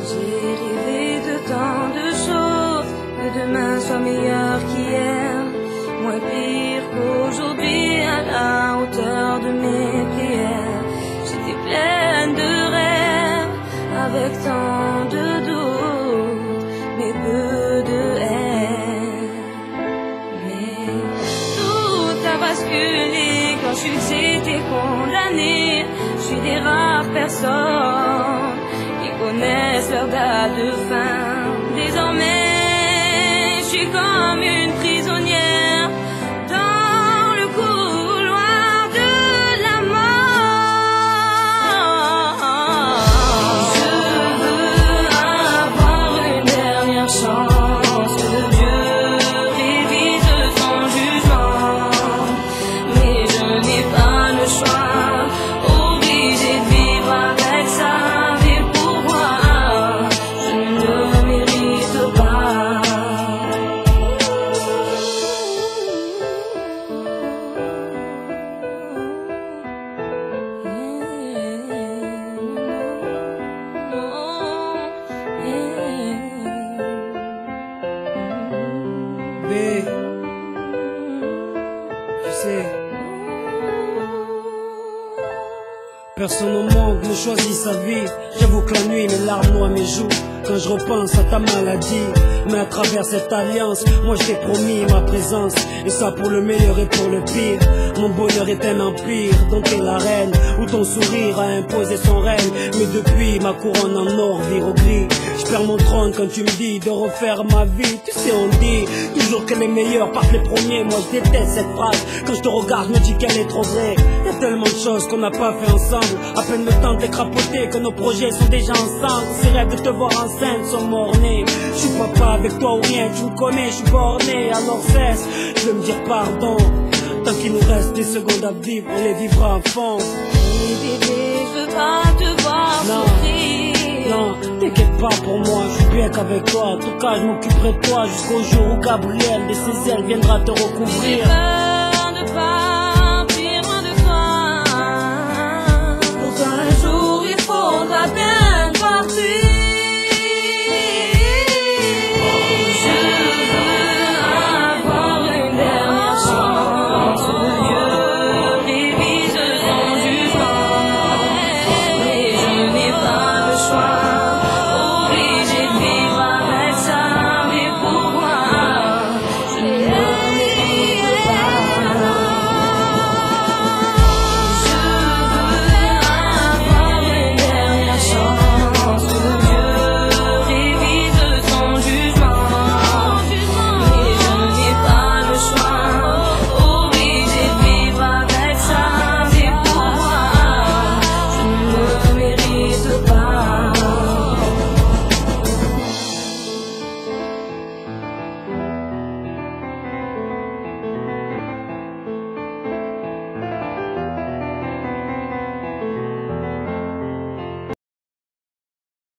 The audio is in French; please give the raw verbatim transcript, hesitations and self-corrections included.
J'ai rêvé de tant de choses, que demain soit meilleur qu'hier, moins pire qu'aujourd'hui, à la hauteur de mes prières. J'étais pleine de rêves, avec tant de doutes, mais peu de haine. Mais tout a basculé quand j'ai été condamnée. Je suis des rares personnes qui connaissent leur date de fin. Désormais, je suis comme une prisonnière dans le couloir de la mort. Je veux avoir une dernière chance, que Dieu révise son jugement, mais je n'ai pas le choix, obligé de vivre avec ça. Mais pourquoi je ne mérite pas? B, tu sais, personne au monde ne choisit sa vie. J'avoue que la nuit mes larmes noient mes joues quand je repense à ta maladie. Mais à travers cette alliance, moi je t'ai promis ma présence, et ça pour le meilleur et pour le pire. Mon bonheur est un empire dont t'es la reine, où ton sourire a imposé son règne. Mais depuis ma couronne en or vire au gris, je perds mon trône quand tu me dis de refaire ma vie. Tu sais on dit toujours que les meilleurs partent les premiers. Moi je déteste cette phrase, quand je te regarde je me dis qu'elle est trop vraie. Y'a tellement de choses qu'on n'a pas fait ensemble, à peine le temps de les crapoter que nos projets sont déjà ensemble. Ces rêves de te voir enceinte sont mornés. Je suis papa avec toi ou rien, tu me connais, je suis borné. Alors cesse de me dire pardon, tant qu'il nous reste des secondes à vivre, on les vivra à fond. Et bébé, je veux pas te voir souffrir. Non, t'inquiète pas pour moi, je suis bien qu'avec toi. En tout cas, je m'occuperai de toi jusqu'au jour où Gabriel de ses ailes viendra te recouvrir.